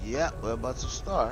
Yeah, we're about to start.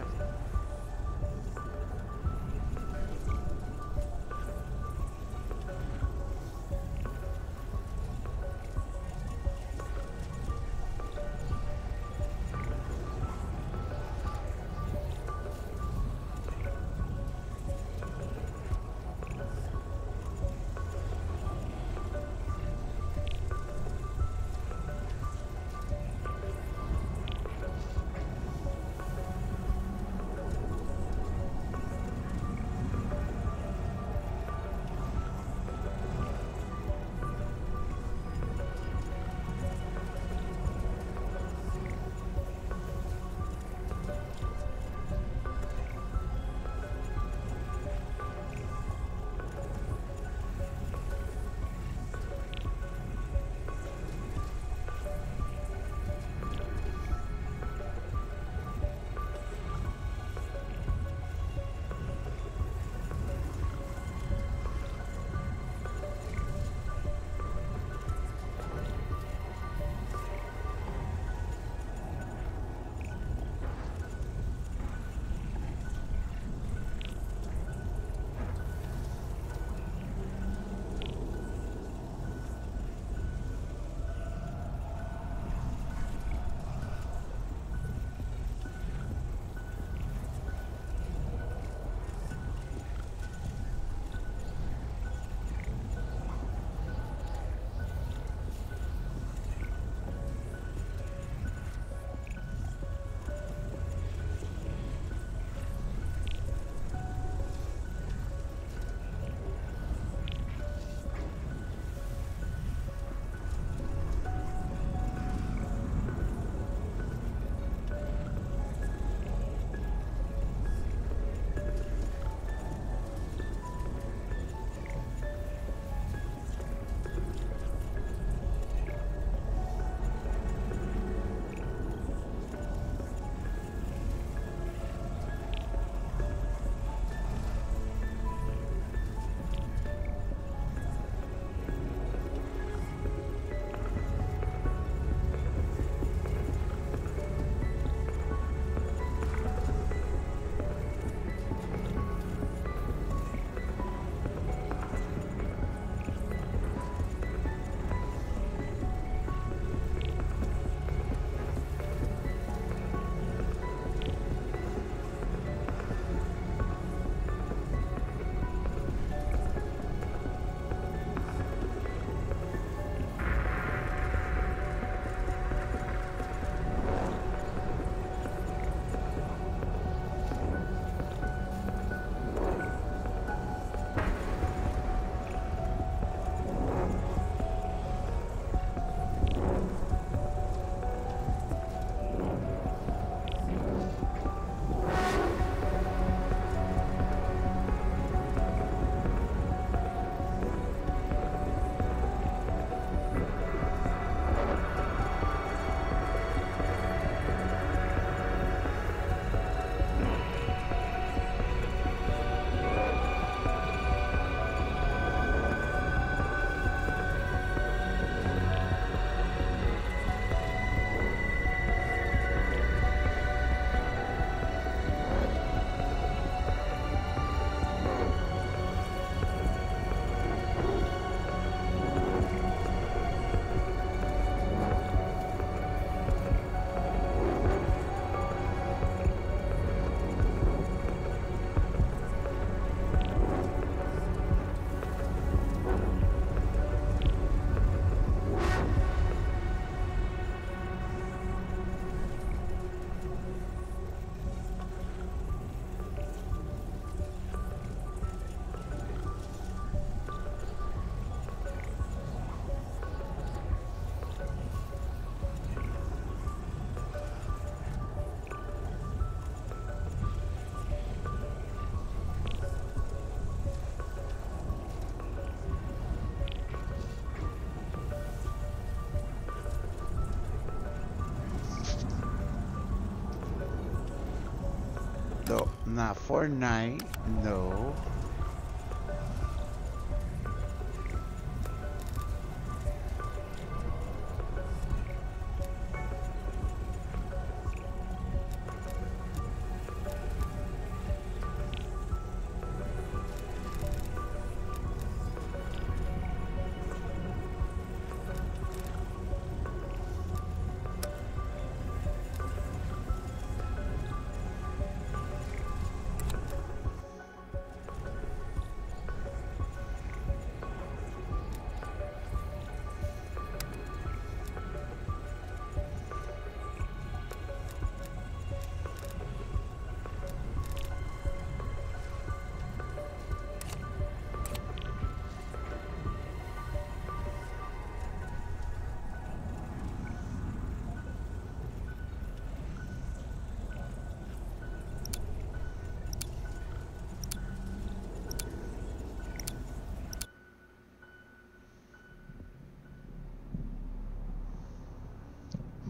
No, not for night. No.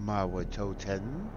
Toten.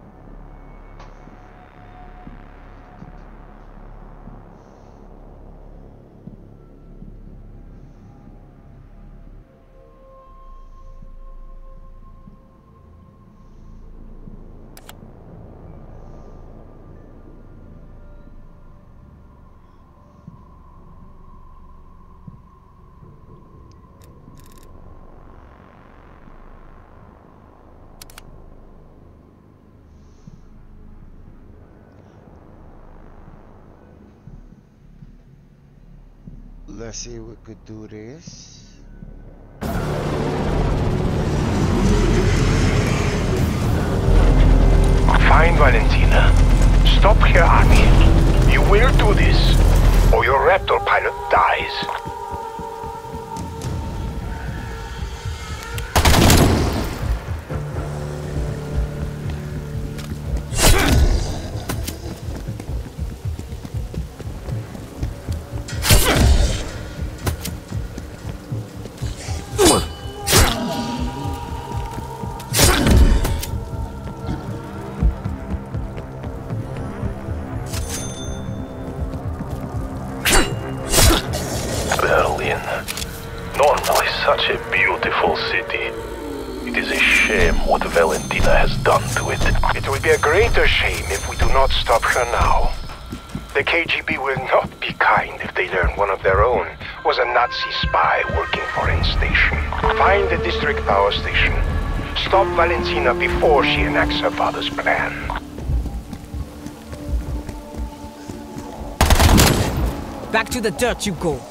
Let's see if we could do this. Fine, Valentina. Stop her army. You will do this, or your Raptor pilot dies. Normal is such a beautiful city. It is a shame what Valentina has done to it. It will be a greater shame if we do not stop her now. The KGB will not be kind if they learn one of their own was a Nazi spy working for N Station. Find the district power station. Stop Valentina before she enacts her father's plan. Back to the dirt you go.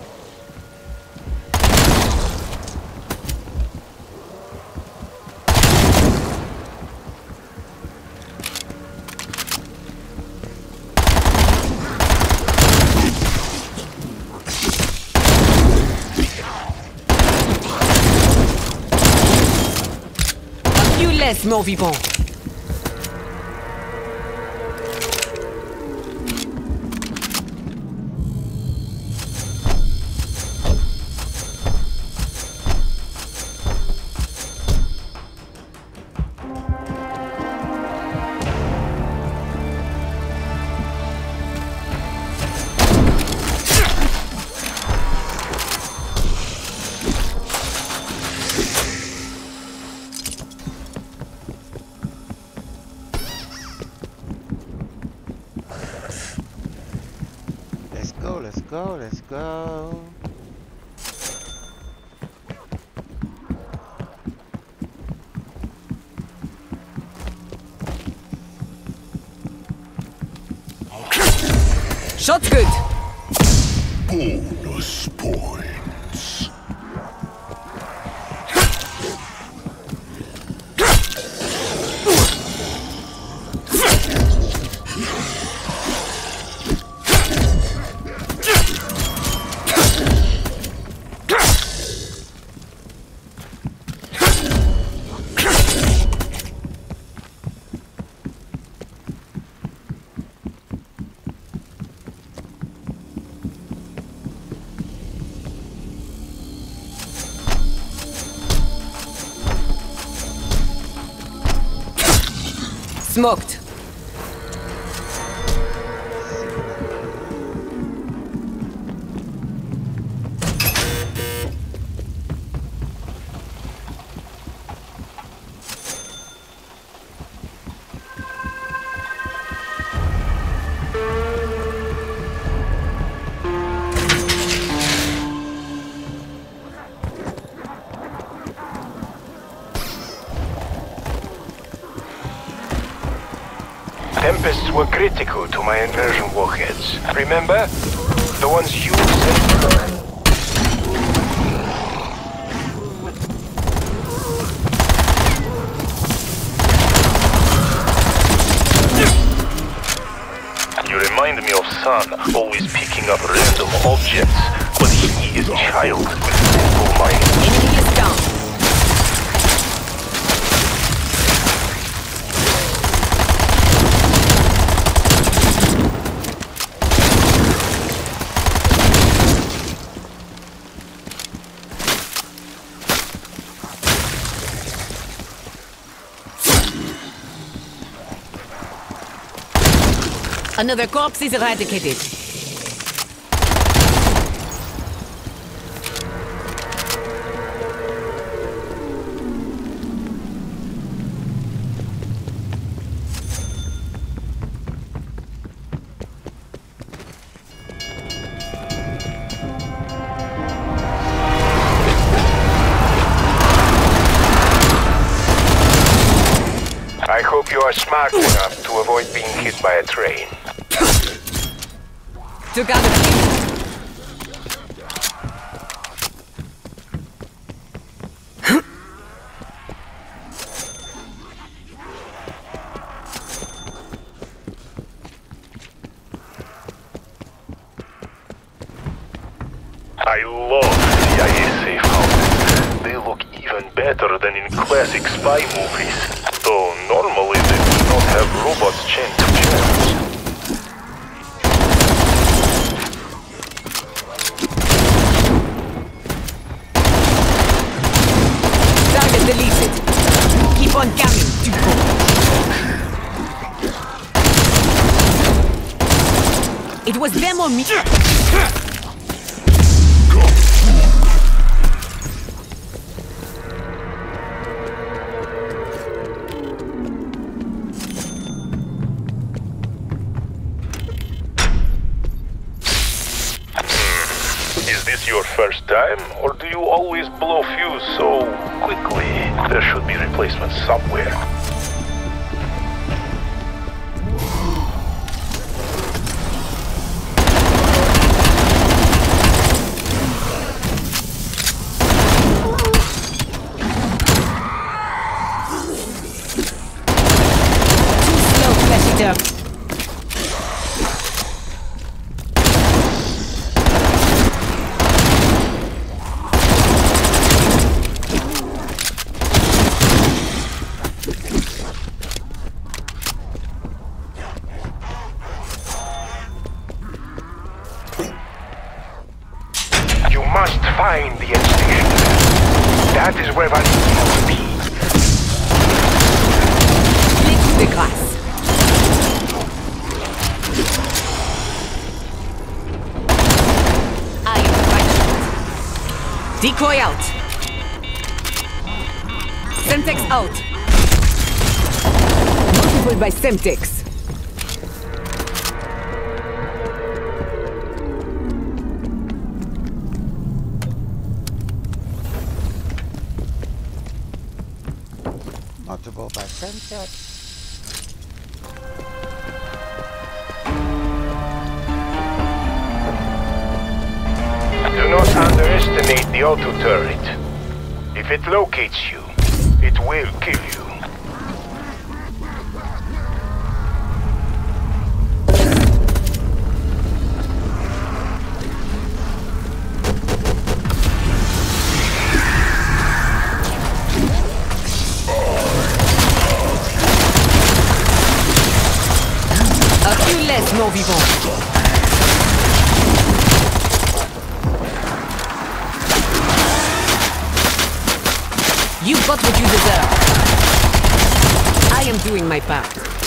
Laisse, mort vivant. Let's go. Shot's good. Bonus points. Smoked. Tempests were critical to my inversion warheads. Remember? The ones you sent. You remind me of Son, always picking up random objects, but he is a child with a simple mind. Enemy is down. Another corpse is eradicated. I hope you are smart enough to avoid being hit by a train. Took out a few. I love CIA safe houses. They look even better than in classic spy movies. Though normally they do not have robots chained to chairs. Target deleted. Keep on coming, Tuco. It was them or me. Is this your first time, or do you always blow fuse so quickly? There should be replacements somewhere. Too slow, flash eater. You must find the end station. That is where Valentina will be. Split the grass. I am right. Decoy out. Semtex out. Multiple by Semtex. Multiple by sunset. Do not underestimate the auto turret. If it locates you, it will kill you. A few less morts vivants. You got what you deserve. I am doing my part.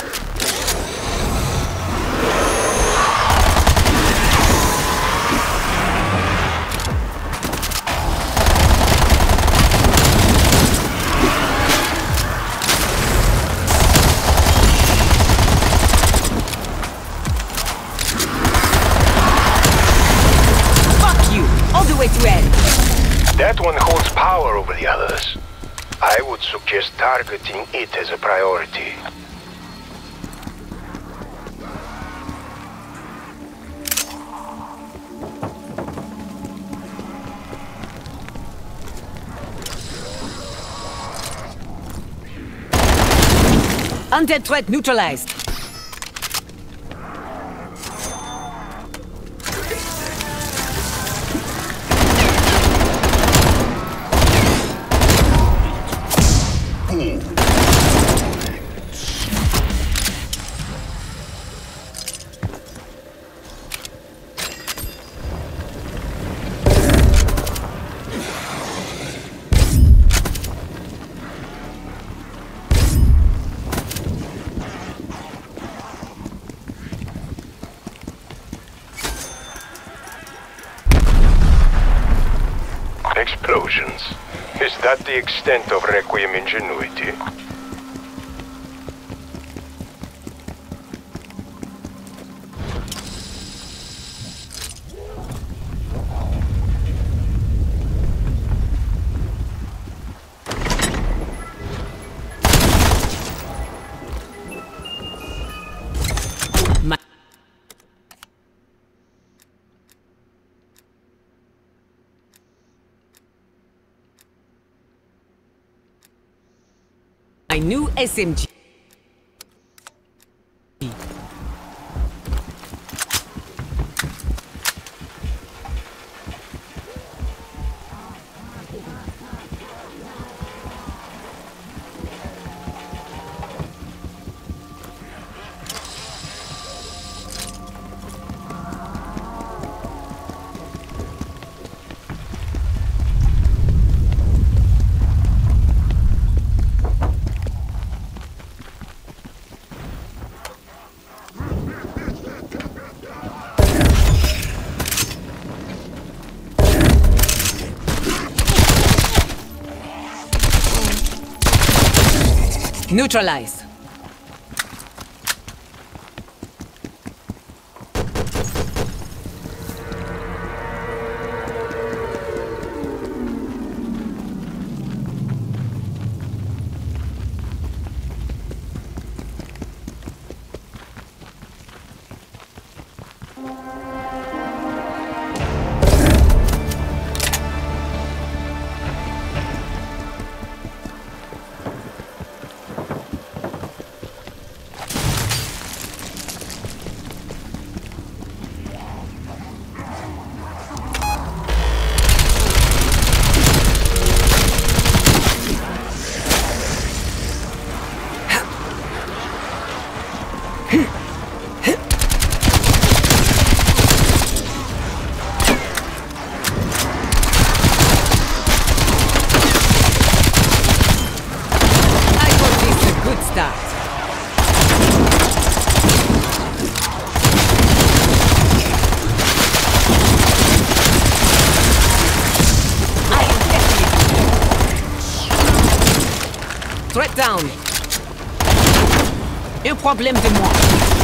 Fuck you! All the way to hell! That one holds power over the others. I would suggest targeting it as a priority. Undead threat neutralized. That the extent of Requiem ingenuity? My new SMG. Neutralize. Threat down. Un problème de moi.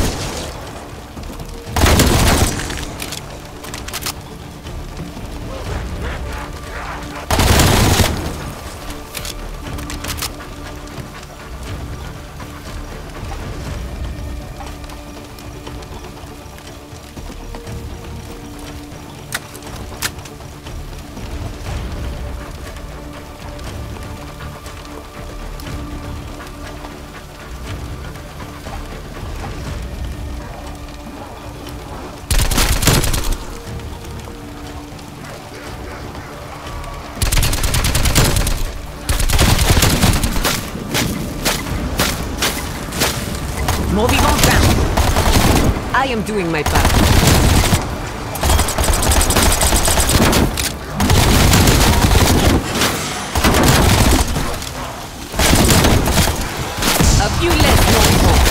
Moving on down. I am doing my part. A few less, no more.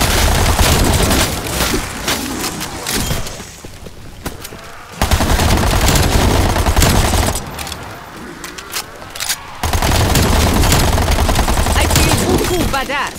I feel beaucoup badass.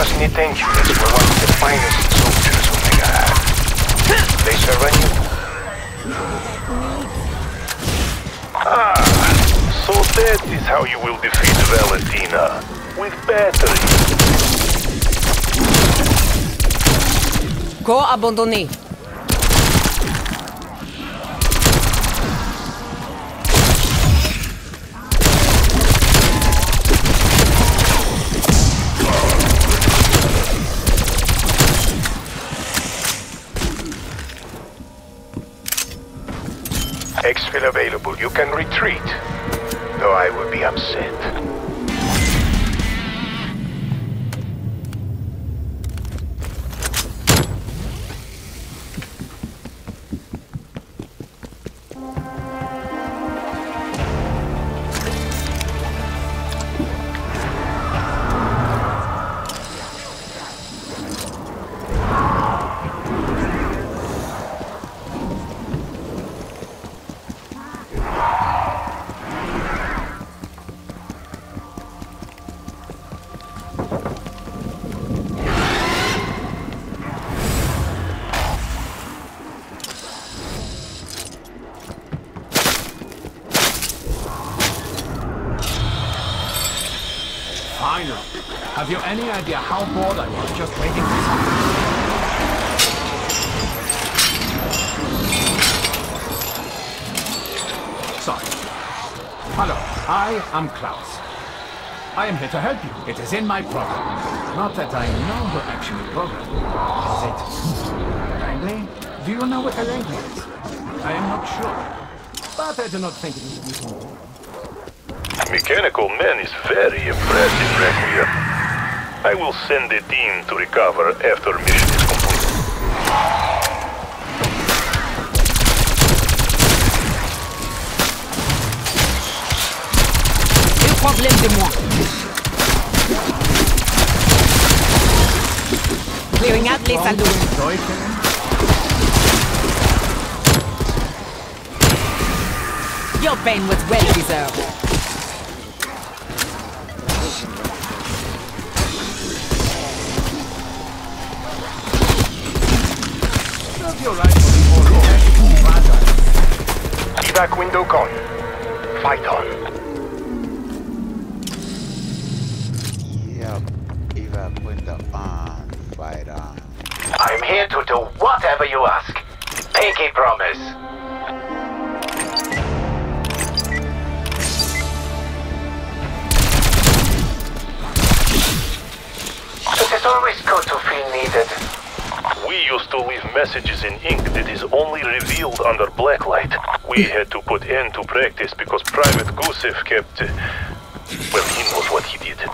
personally thank you as we're one of the finest soldiers Omega had. They surrender you. So that is how you will defeat Valentina. With battery. Corps abandonné. Exfil available. You can retreat. Though I would be upset. Finally. Have you any idea how bored I was just waiting for something? Sorry. Hello, I am Klaus. I am here to help you. It is in my program. Not that I know who actually programmed it. Is it Langley? Do you know what a Langley is? I am not sure. But I do not think it is useful. Mechanical Man is very impressive, Requiem. I will send a team to recover after mission is complete. Le problème de moi. Clearing out les salles d'eau. Your pain was well deserved. Evac window gone. Fight on. Yep. Evac window on. Fight on. I'm here to do whatever you ask. Pinky promise. It is always good to feel needed. We used to leave messages in ink that is only revealed under blacklight. We had to put end to practice because Private Gusev kept... well, he knows what he did.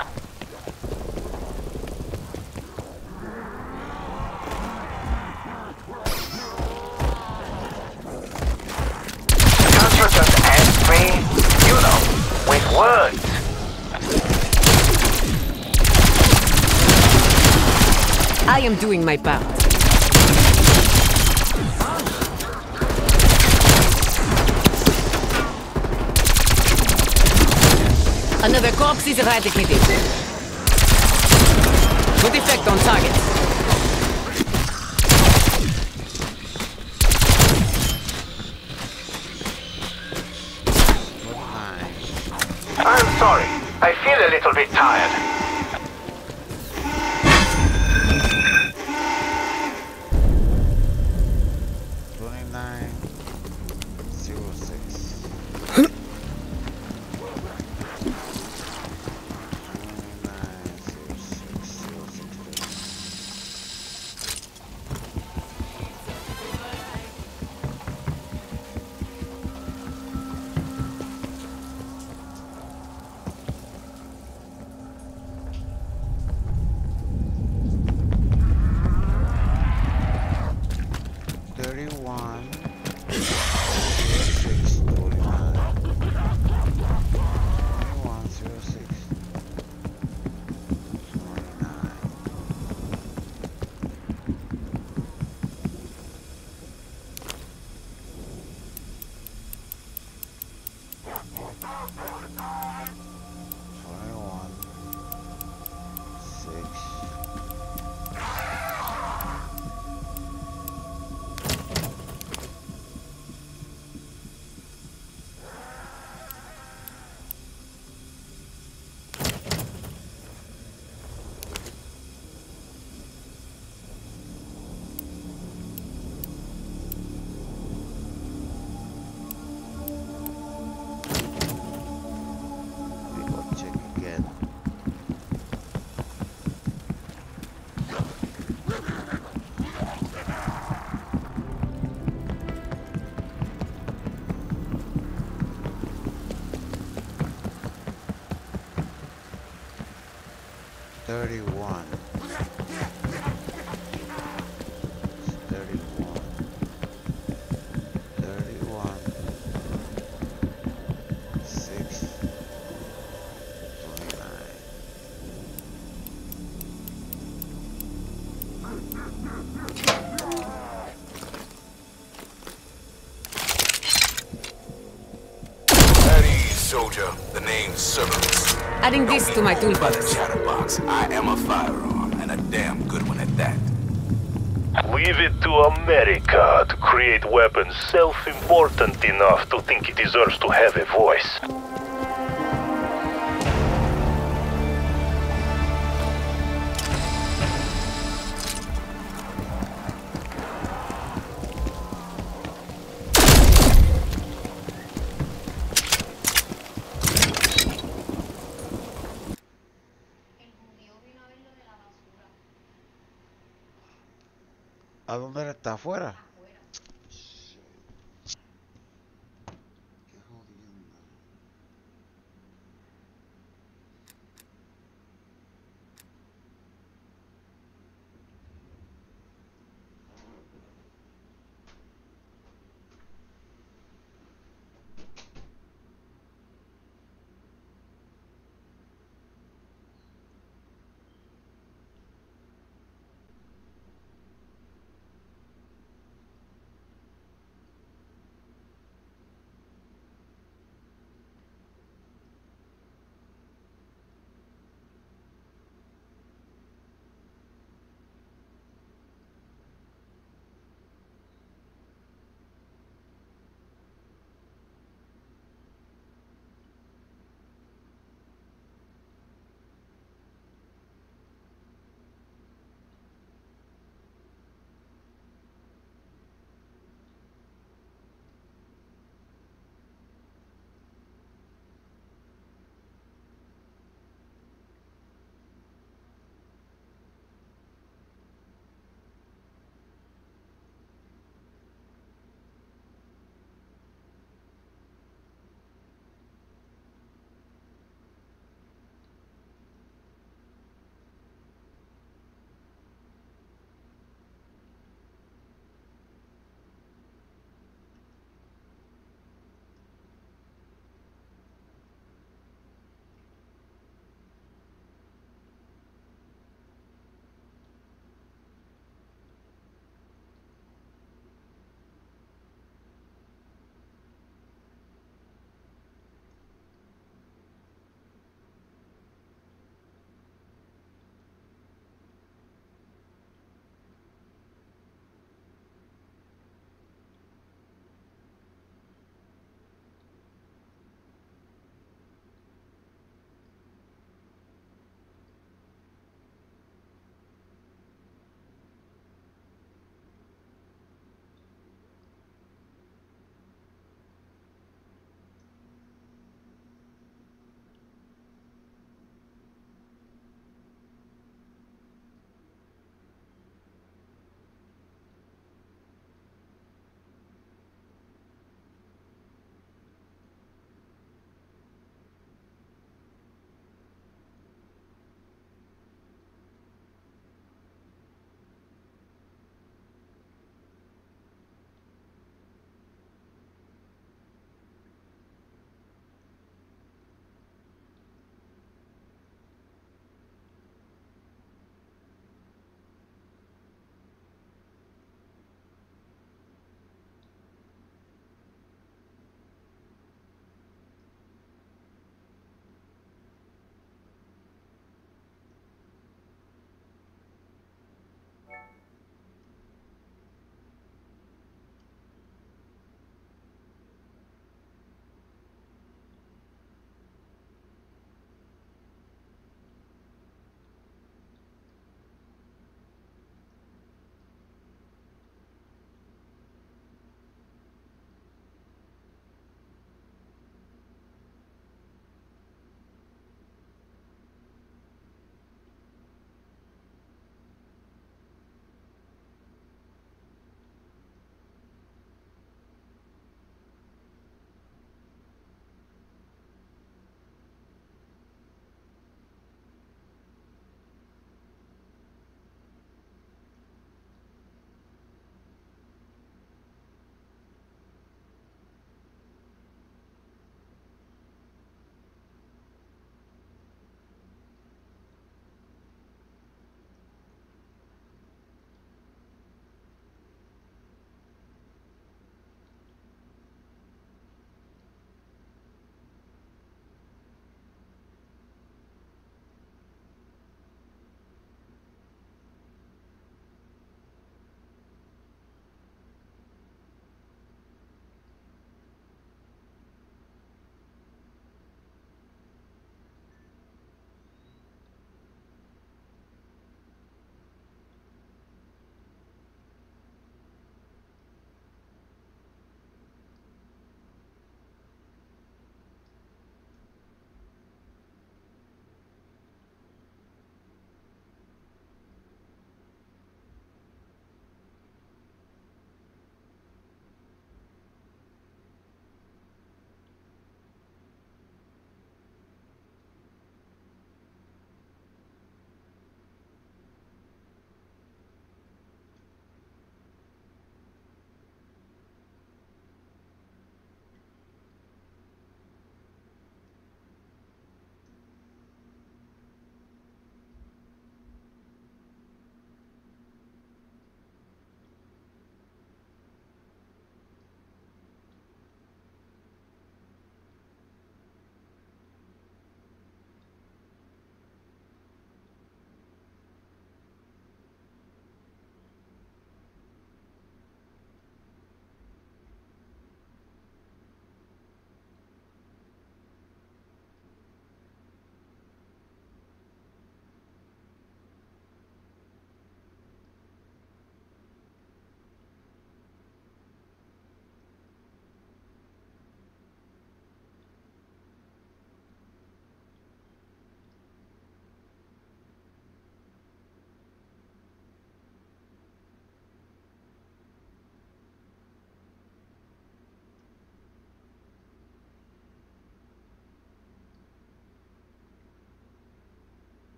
Can't you just ask me? You know, with words. I am doing my part. Another corpse is eradicated. Good effect on target. I'm sorry. I feel a little bit tired. 31. 31. 31. 6. 29. At ease, soldier. The name's Cerberus. Adding this to my By the toolbox. chatterbox, I am a firearm, and a damn good one at that. Leave it to America to create weapons self-important enough to think it deserves to have a voice. ¿A dónde él está? ¿Afuera? Qué jodienda.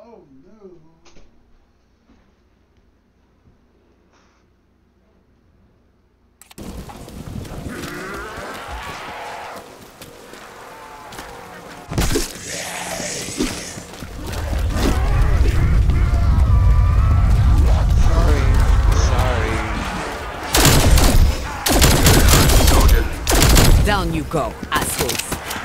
Oh no. Down you go, assholes.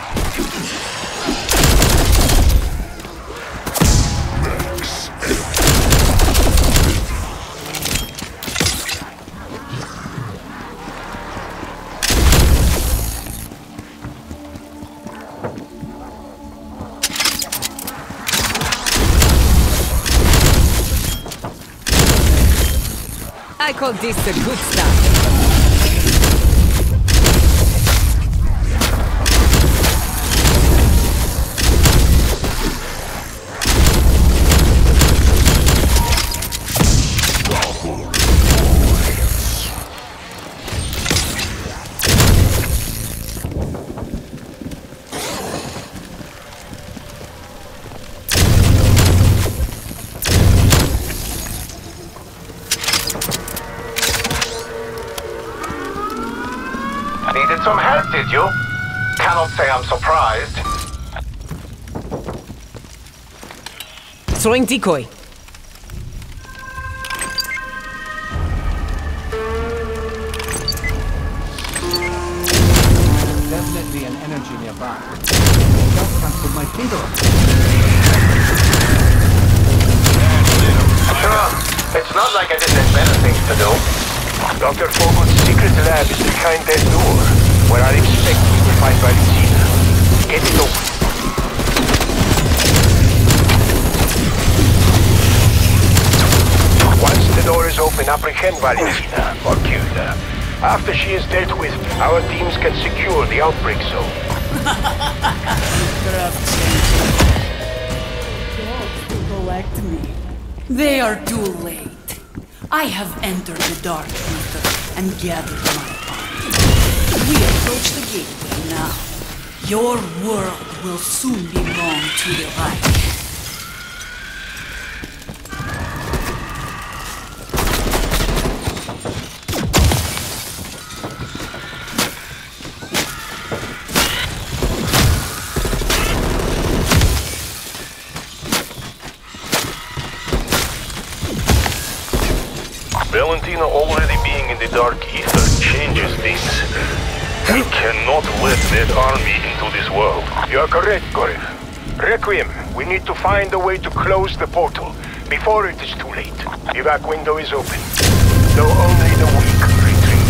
I call this the good stuff. Needed some help, did you? Cannot say I'm surprised. Throwing decoy. Definitely an energy nearby. Just can't put my finger on it. Sure, it's not like I didn't have better things to do. Dr. Vogel's secret lab is behind that door, where I expect we will find Valentina. Get it open. Once the door is open, apprehend Valentina, or kill her. After she is dealt with, our teams can secure the outbreak zone. Collect me. They are too late. I have entered the dark ether and gathered my army. We approach the gateway now. Your world will soon belong to the Reich. Valentina already being in the dark ether changes things. We cannot let that army into this world. You are correct, Gorev. Requiem, we need to find a way to close the portal before it is too late. Evac window is open, though only the weak retreat.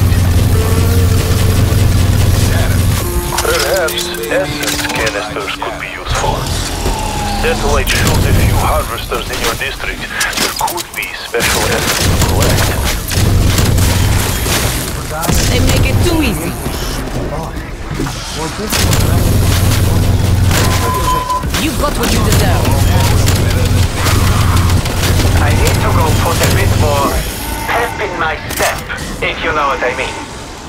Perhaps essence canisters could be useful. Satellite shows a few harvesters in your district. There could be special essence to collect. They make it too easy. You got what you deserve. I need to go put a bit more pep in my step, if you know what I mean.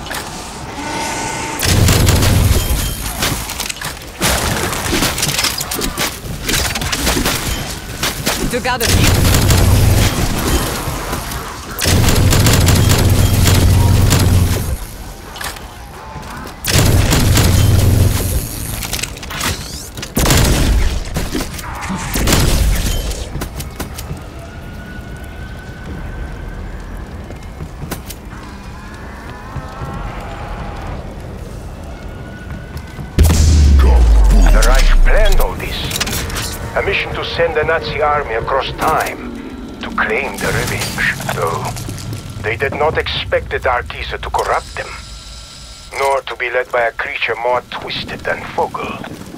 Took out a few. The Reich planned all this. A mission to send a Nazi army across time to claim the revenge. Though they did not expect the Dark Ether to corrupt them, nor to be led by a creature more twisted than Vogel.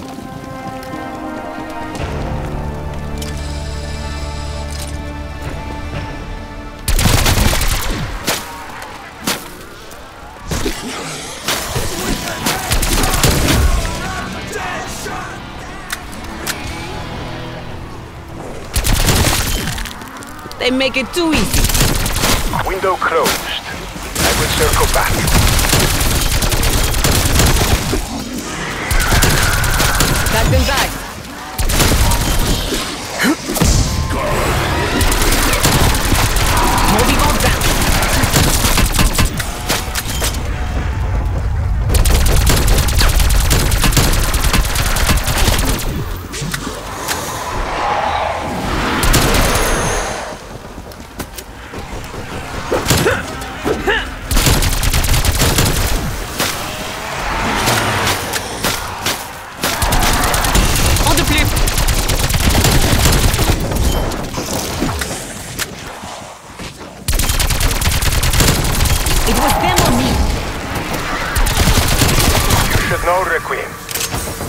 They make it too easy. Window closed. I will circle back. Got them back.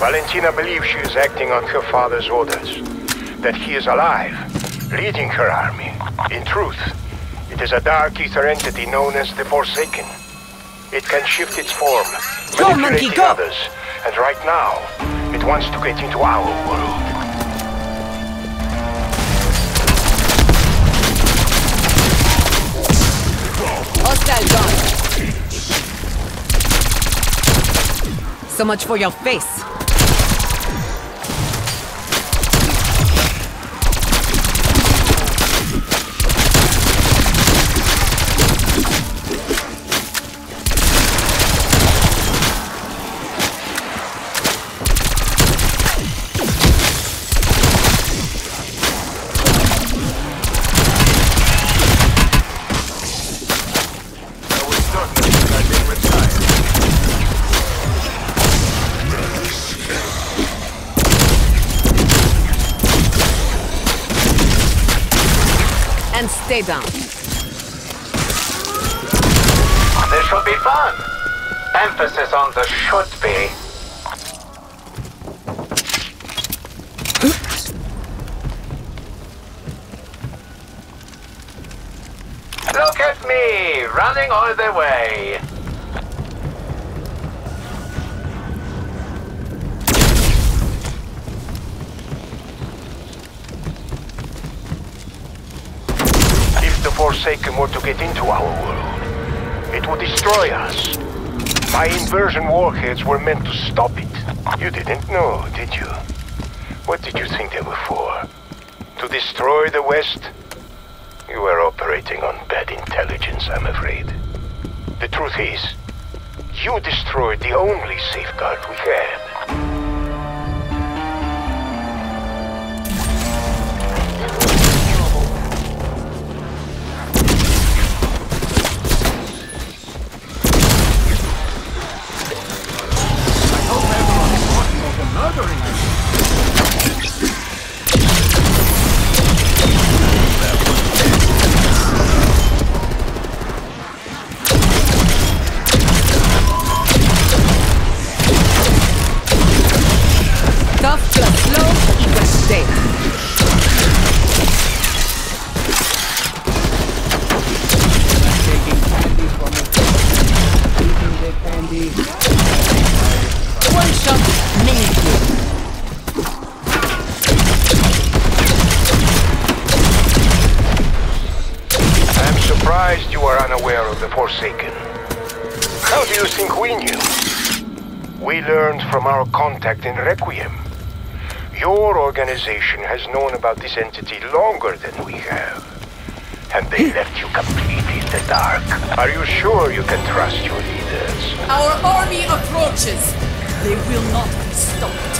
Valentina believes she is acting on her father's orders, that he is alive, leading her army. In truth, it is a dark ether entity known as the Forsaken. It can shift its form, Go, manipulate monkey, the go! others, and right now, it wants to get into our world. Hostile gone. So much for your face. And stay down. This should be fun. Emphasis on the should be. Look at me, running all the way. The Forsaken were to get into our world, it would destroy us. My inversion warheads were meant to stop it. You didn't know, did you? What did you think they were for? To destroy the West? You were operating on bad intelligence, I'm afraid. The truth is, you destroyed the only safeguard we had. You are unaware of the Forsaken. How do you think we knew? We learned from our contact in Requiem. Your organization has known about this entity longer than we have. And they left you completely in the dark. Are you sure you can trust your leaders? Our army approaches. They will not be stopped.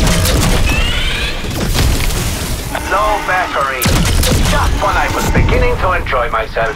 No battery. Just when I was beginning to enjoy myself.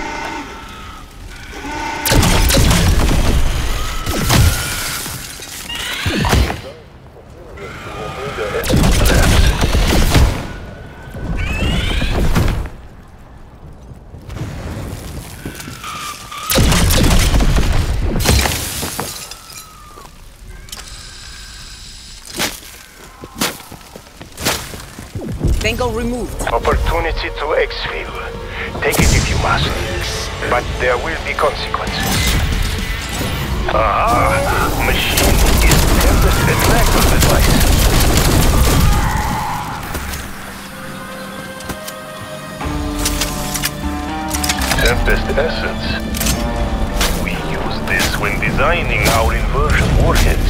Tango removed. Opportunity to exfil. Take it if you must. But there will be consequences. Machine is Tempest Attacker device. Tempest Essence. We use this when designing our inversion warheads.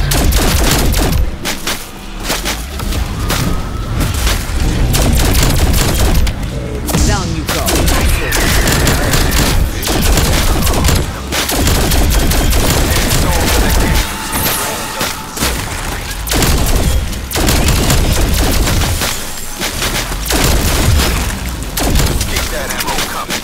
Down you go. Keep that ammo coming.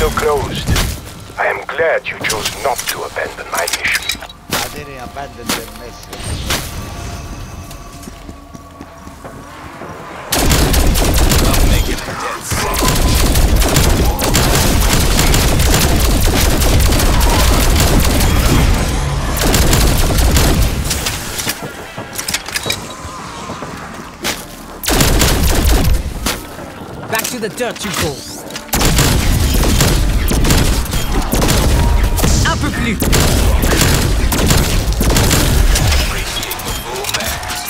window closed. I am glad you chose not to abandon my mission. I didn't abandon the mission. I'm making a dead set. Back to the dirt, you go. Un peu plus. Appreciate the full mask.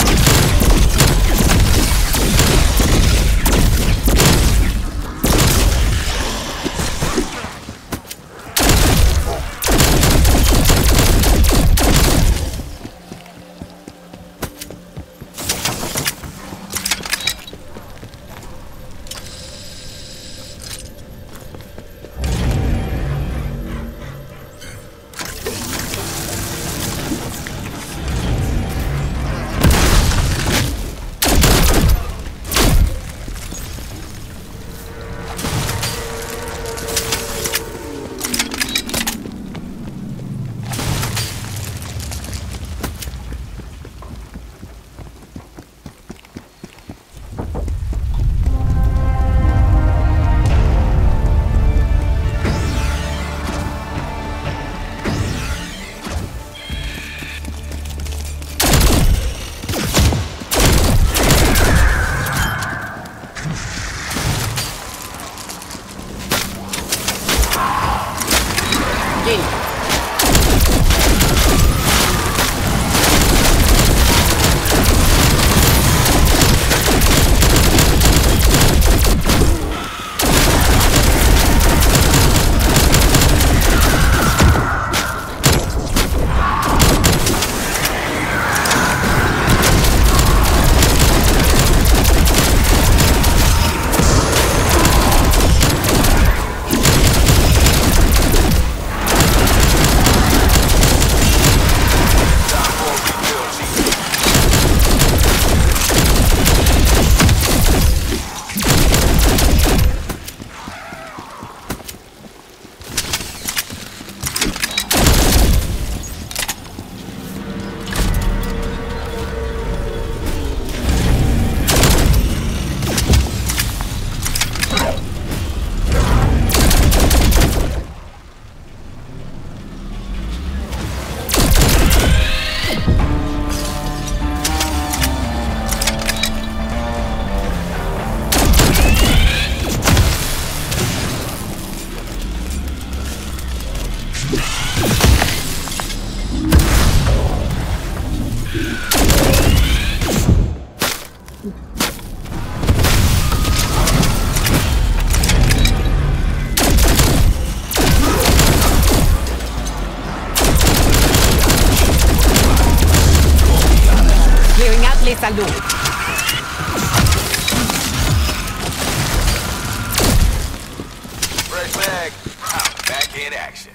les salauds. Fresh bag. I'm back in action.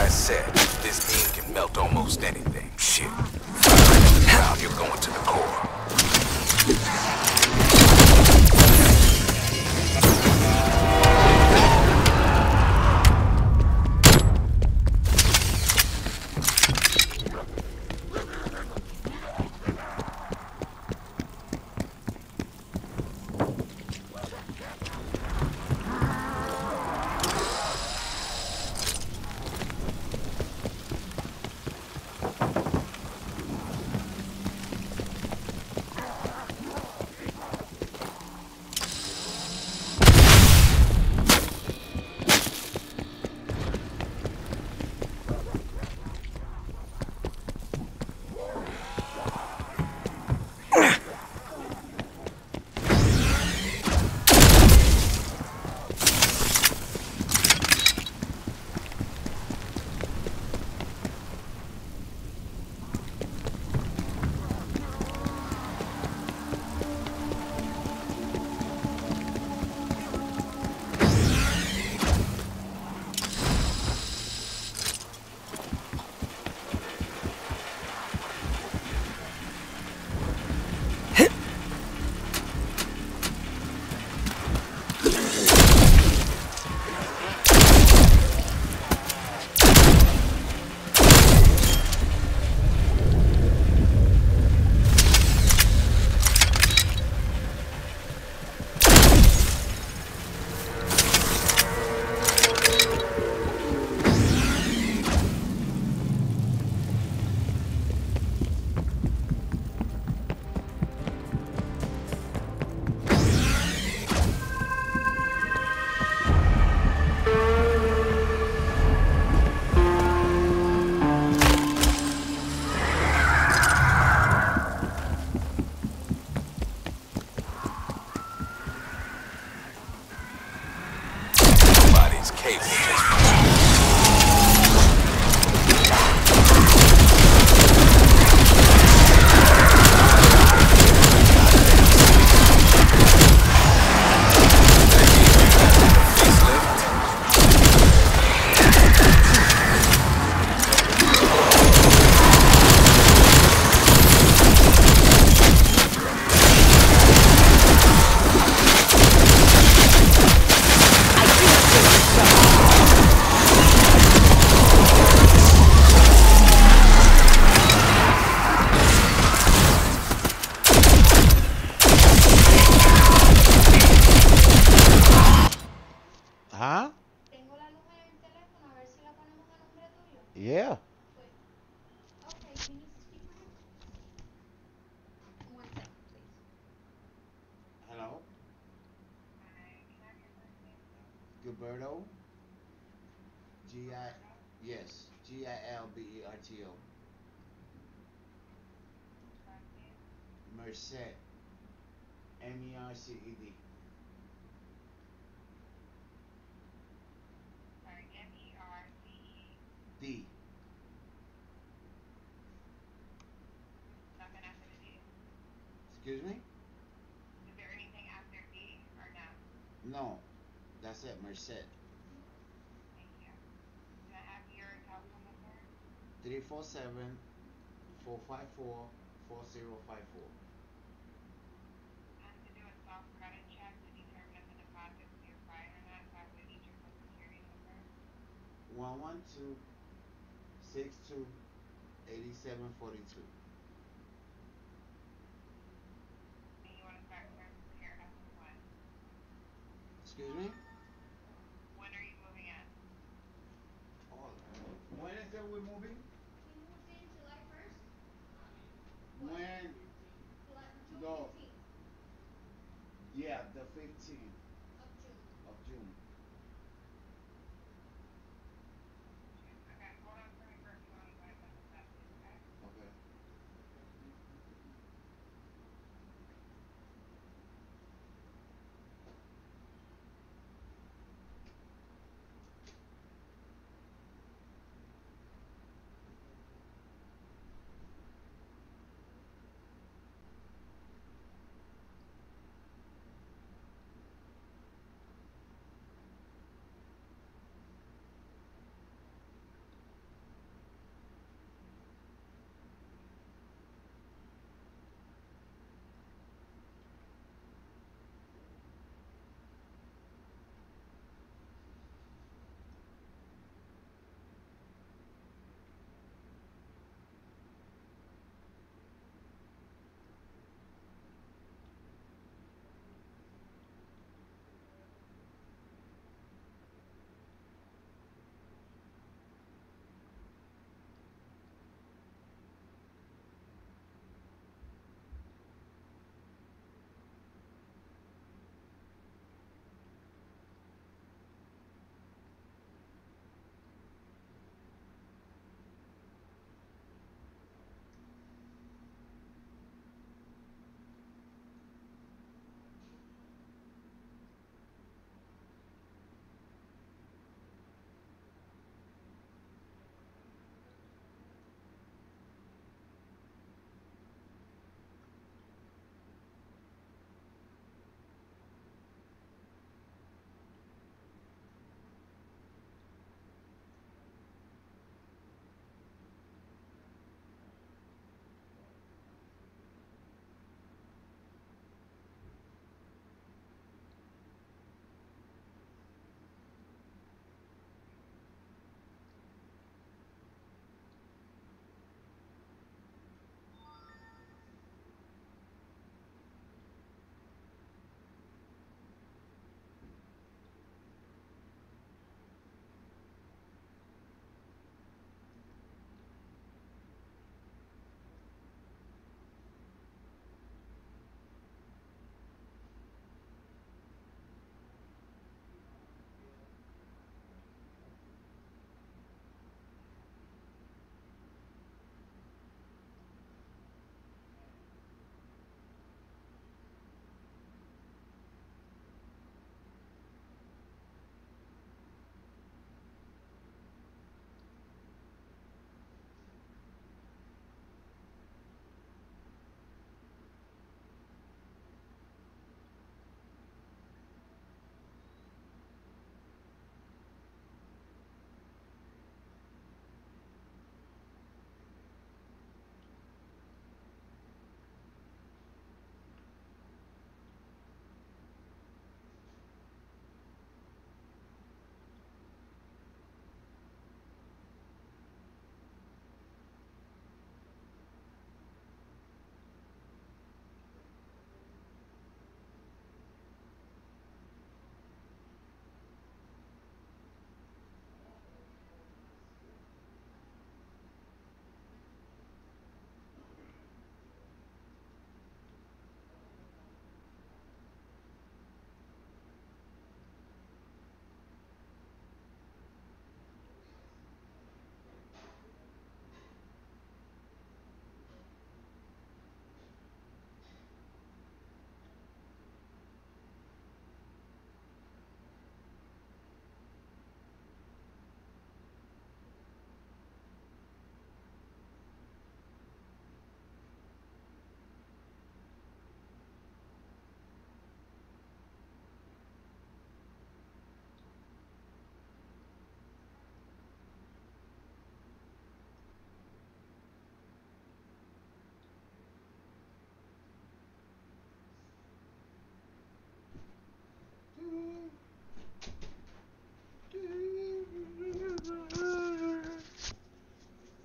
I said, this thing can melt almost anything. Shit. Now you're going to the core. Huh? Yeah. Hello? Gilberto? G-I... Yes. Gilberto. Merced. Merced. D. Excuse me? No. That's it, Merced. 347-454-4054. One 112-62-8742. Excuse me? Oh, when is that we're moving? When? No. Yeah, the 15th of June. Okay.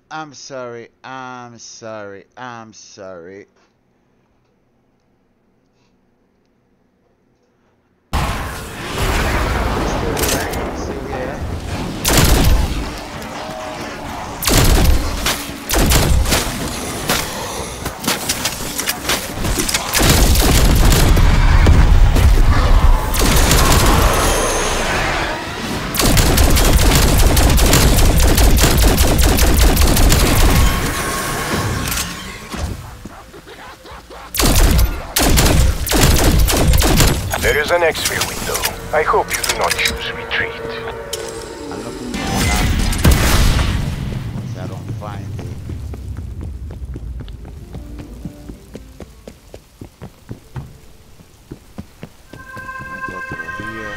I'm sorry. I'm sorry. I'm sorry. Still here. There is an X-ray window. I hope you do not choose retreat. I'm looking for the last one. Once I don't find it. I'm gonna go through here.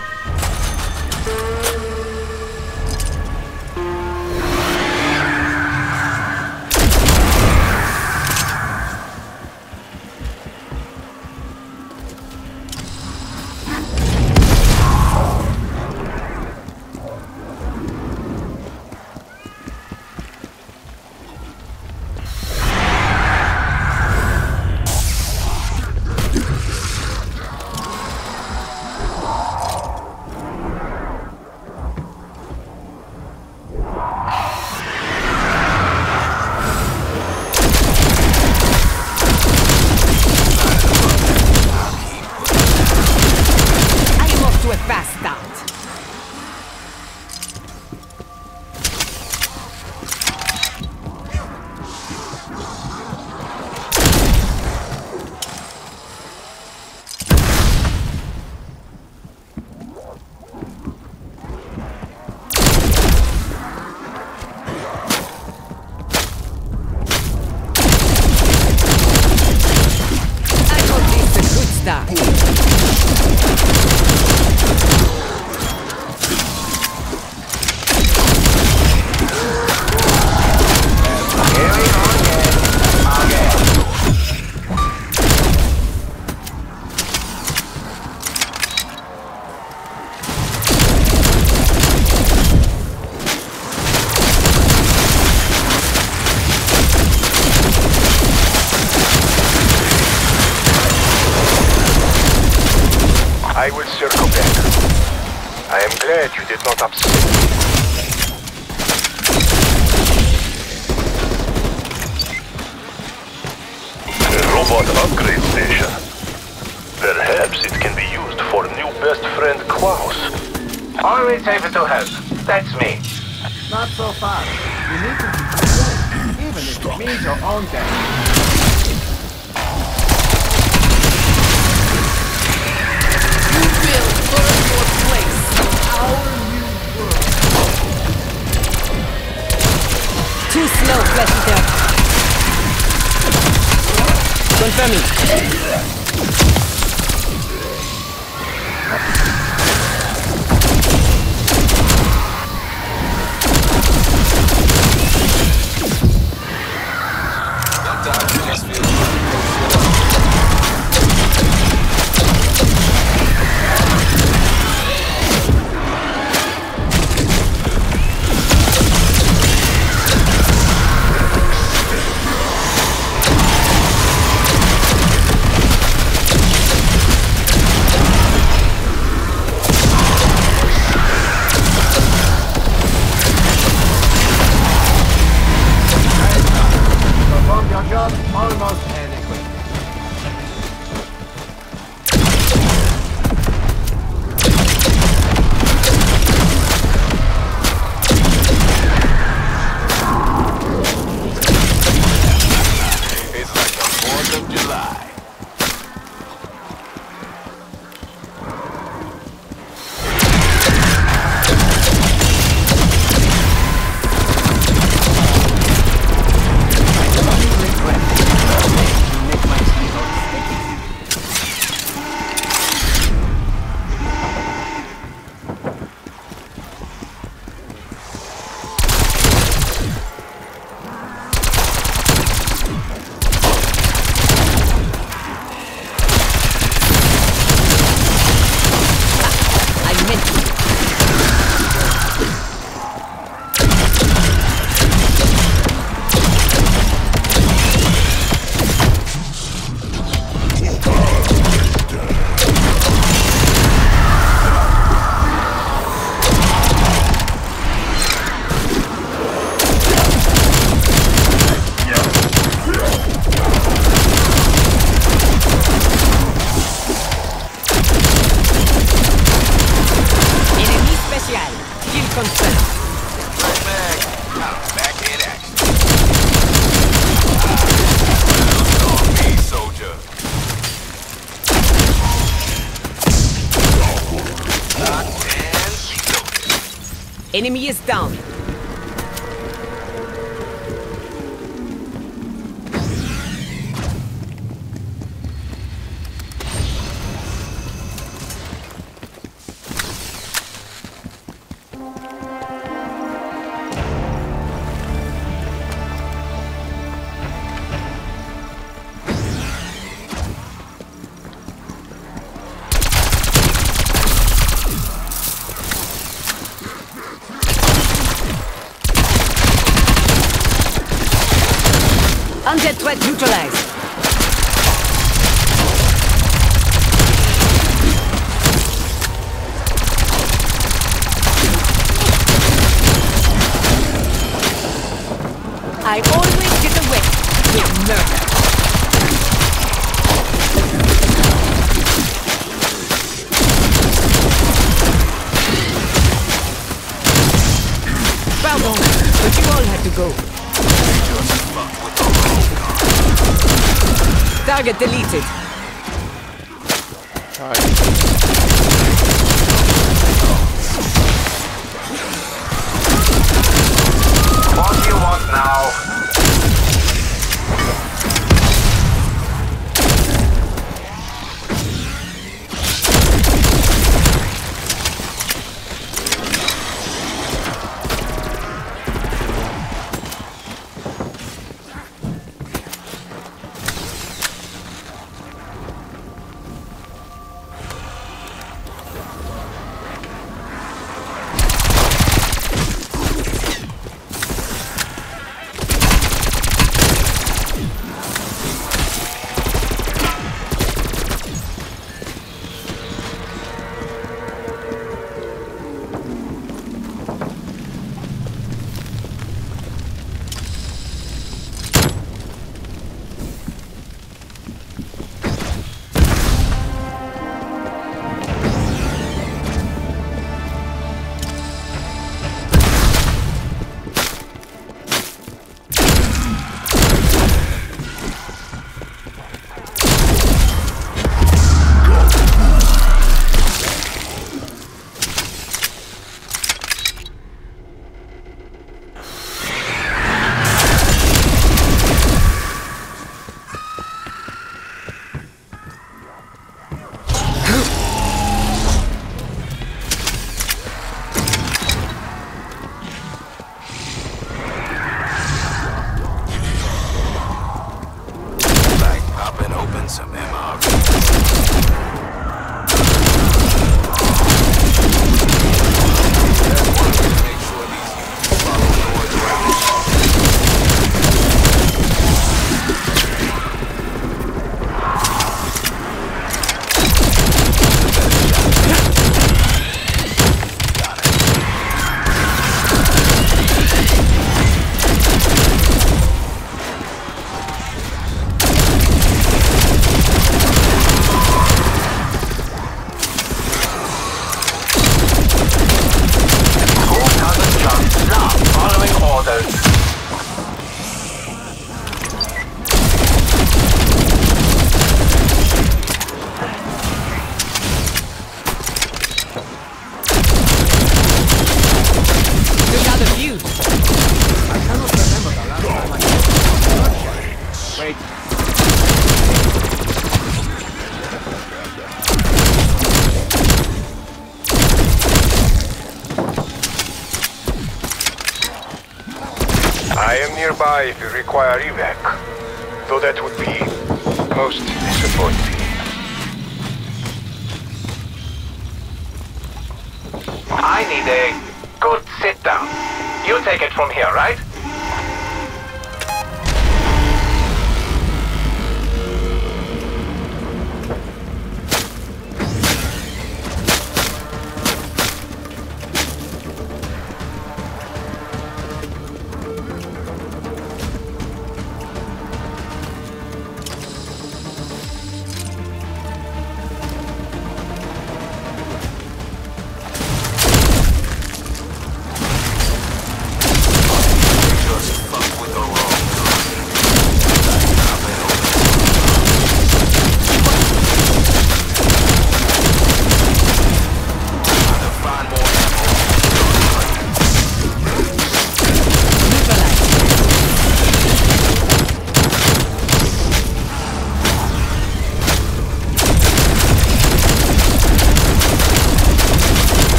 I will circle back. I am glad you did not upset me. A robot upgrade station. Perhaps it can be used for new best friend Klaus. Always able to help. That's me. Not so fast. You need to be prepared, even if it means your own death. Too slow, flesh eater. Confirming. enemy is down. Undead threat neutralized. I always get away with murder. Pardon, but you all had to go. Target deleted. What do you want now? I am nearby if you require evac, though that would be most disappointing. I need a good sit down. You take it from here, right?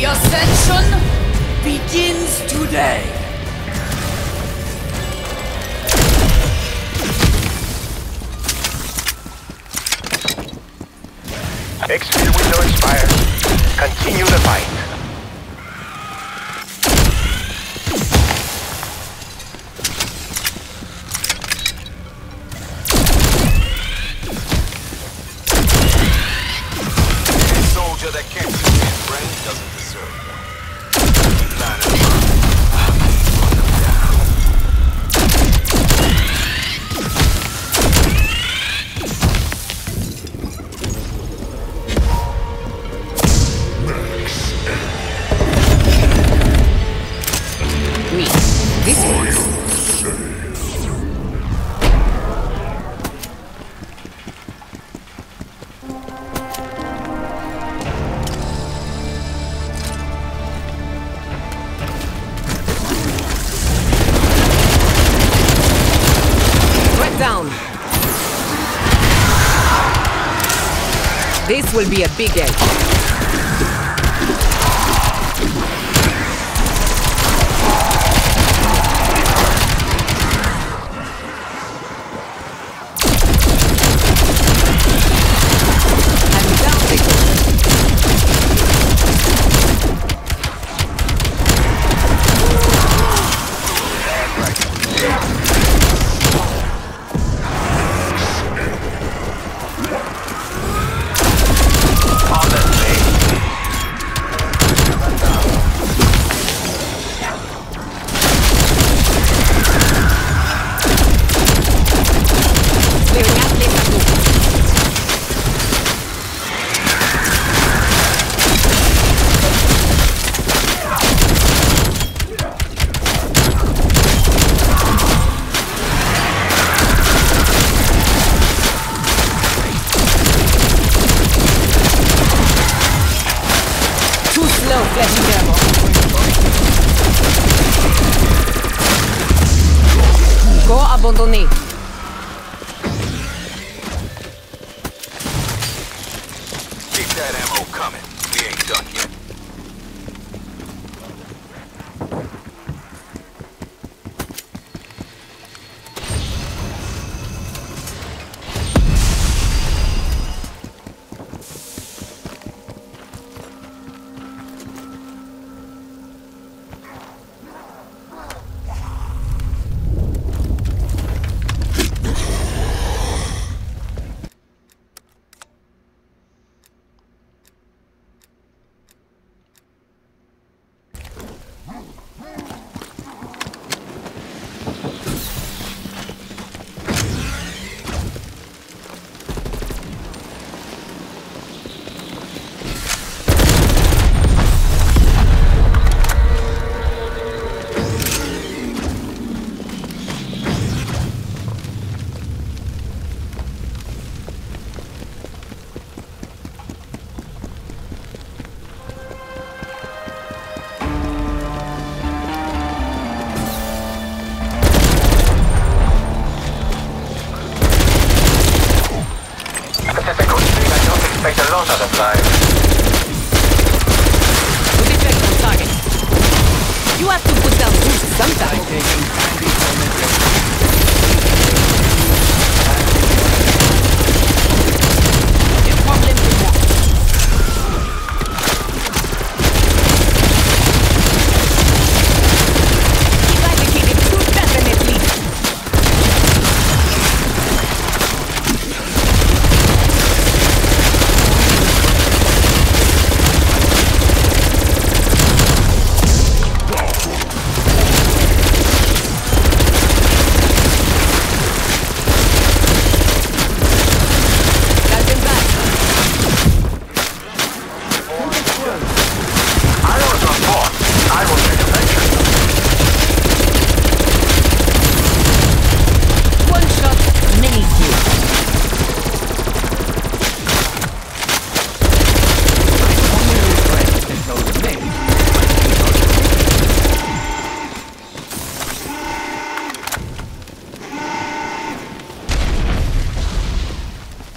ascension begins today. Exfil window expired. Continue the fight. Any soldier that can't use his brain doesn't deserve one. Keep lining them up. Run them down. Wait, this works. Threat down. This will be a big edge. Corps abandonné. Keep that ammo coming. We ain't done yet. Expect a lot out of life. We'll be checked on target. You have to put down roots sometime. Des problèmes pour moi. Eradicated too definitely.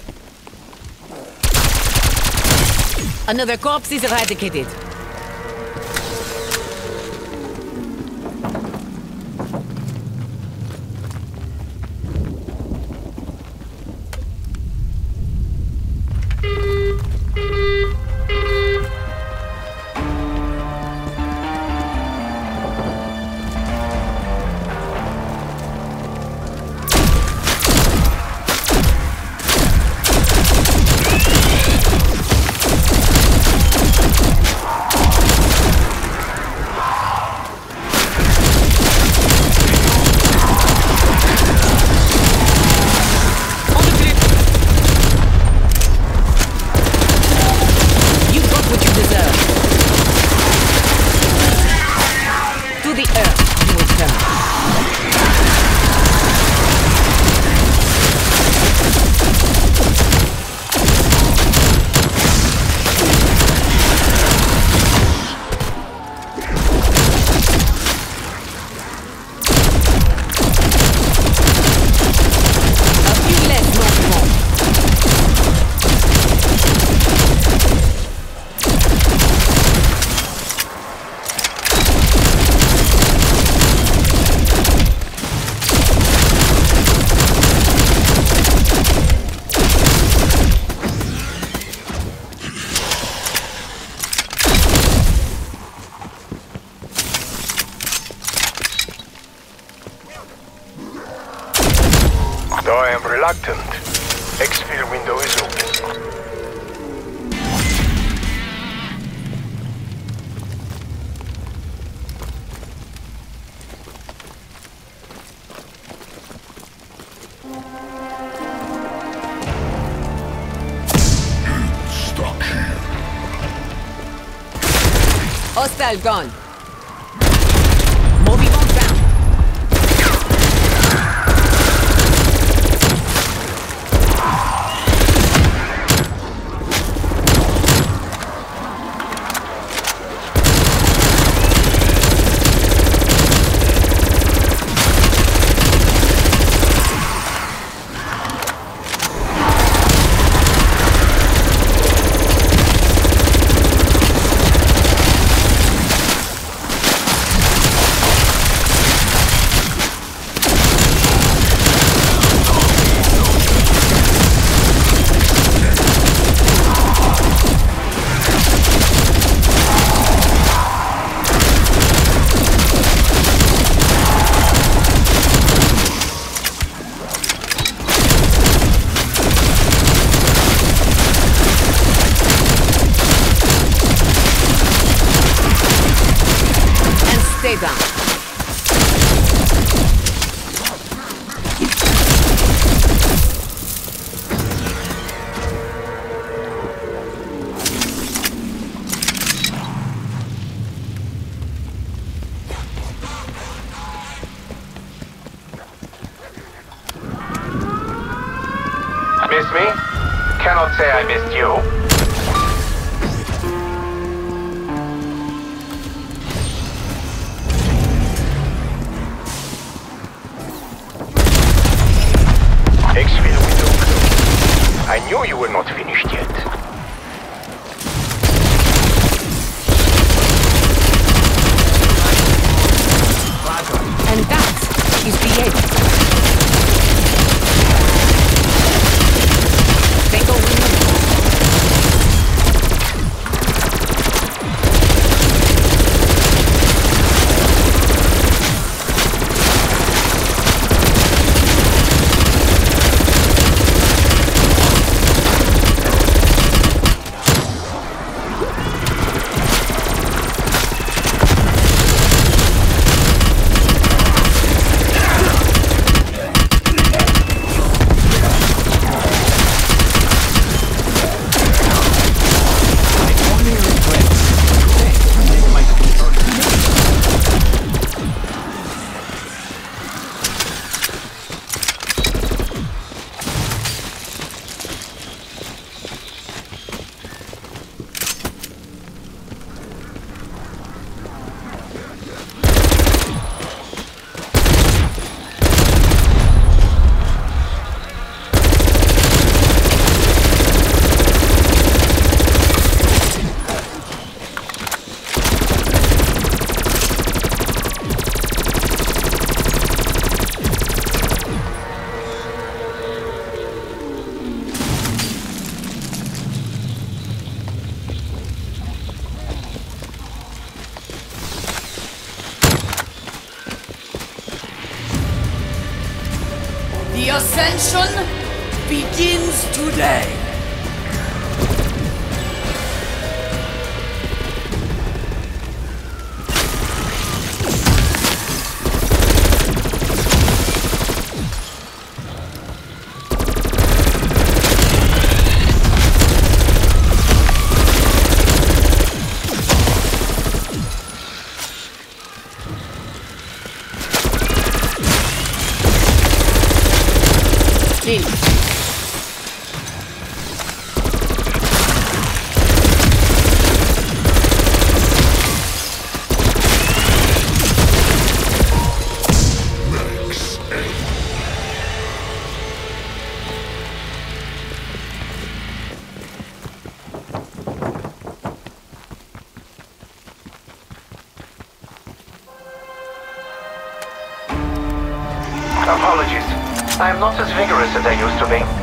Another corpse is eradicated. Though I am reluctant, exfil window is open. Hostile gone. Moving on down. Stay down. Miss me? Cannot say I missed you. Exfil window closed. I knew you were not finished yet. And that is the end. Tango removed. The ascension begins today. Apologies. I am not as vigorous as I used to be.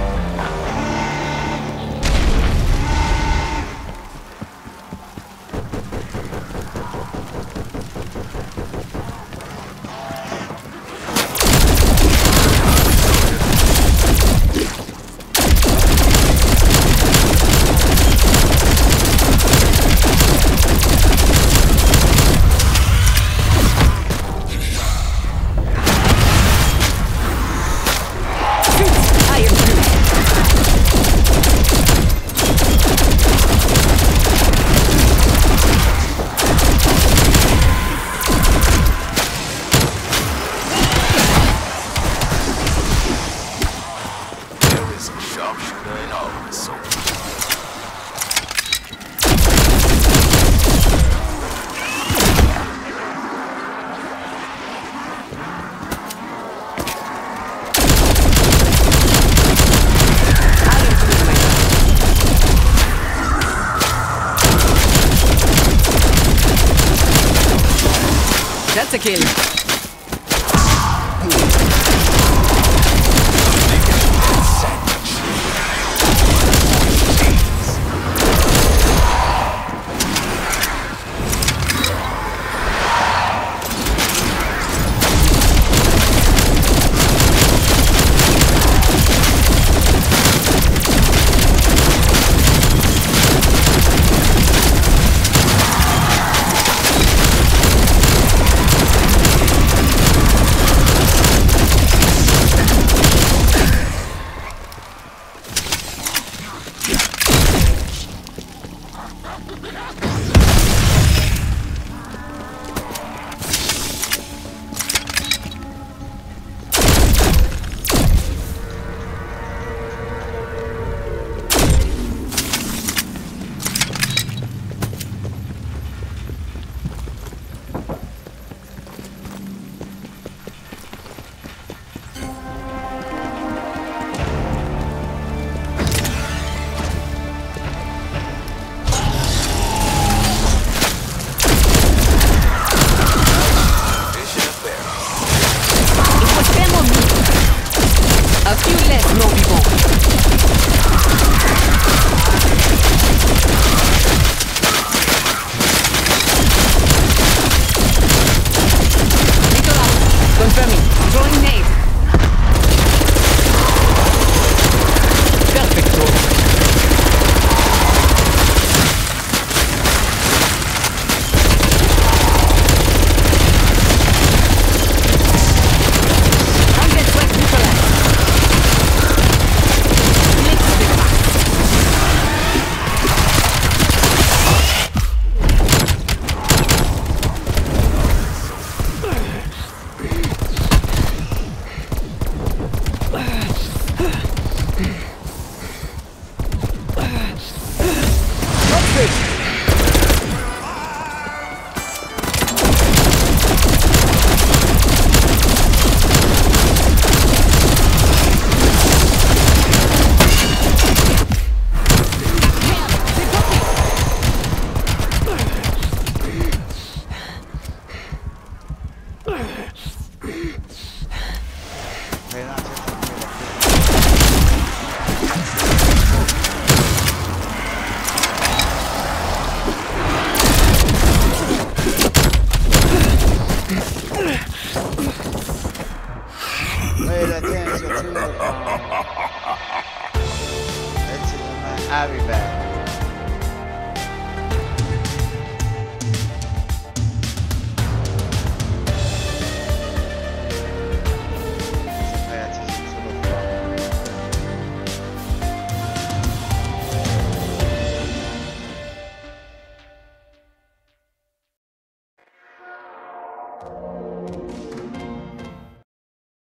That's a kill. I'll be back.